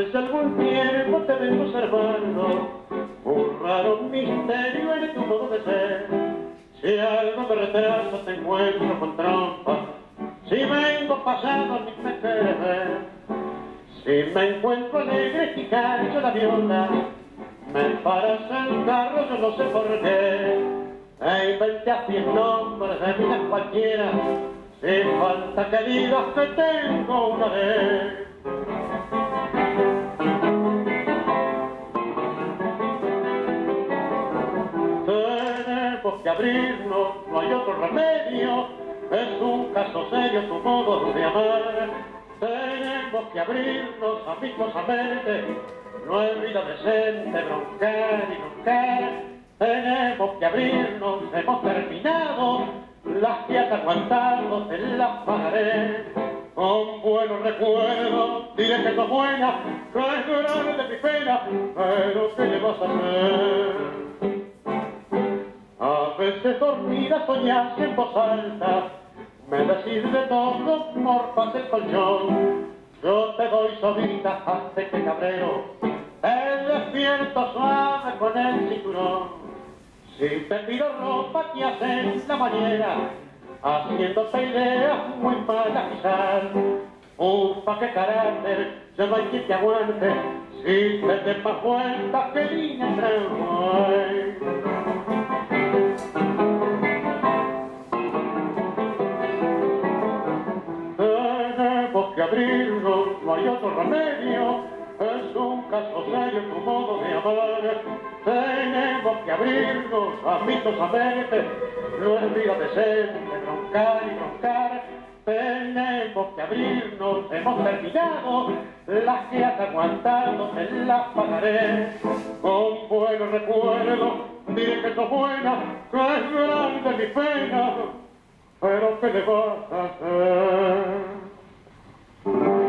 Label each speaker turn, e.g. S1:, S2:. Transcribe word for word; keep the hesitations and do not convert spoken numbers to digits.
S1: Hace ya algún tiempo te vengo observando un raro misterio en tu modo de ser. Si algo me retrasa te encuentro con trampa, si vengo pasado ni me quieres ver. Si me encuentro alegre y canso la viola, me paras el carro, yo no sé por qué. E inventé a cien nombres de vida cualquiera, sin falta que digas que tengo una vez. Tenemos que abrirnos, no hay otro remedio, es un caso serio tu modo de amar. Tenemos que abrirnos amistosamente, no es vida decente broncar y broncar. Tenemos que abrirnos, hemos terminado las que aguantamos en las paredes. Con buenos recuerdos, diré que sos buena, que es grande mi pena, pero ¿qué le vas a hacer? A veces dormida soñás en voz alta, me decís de todo, morfas el colchón. Yo te doy solita hasta que cabrero, te despierto suave con el cinturón. Si te pido ropa, ¿qué haces la mañana? Haciéndote ideas muy malas quizás. Ufa, qué carácter, ya no hay quien te aguante. Si te des más vueltas que línea entre el buey. Tenemos que abrirnos, no hay otro remedio, es un caso serio tu modo de amar. Tenemos que abrirnos amistosamente, no es vida decente broncar y broncar. Tenemos que abrirnos, hemos terminado las que has aguantado, en las pagaré. Con buenos recuerdos, diré que sos buena, que es grande mi pena, pero ¿qué le vas a hacer?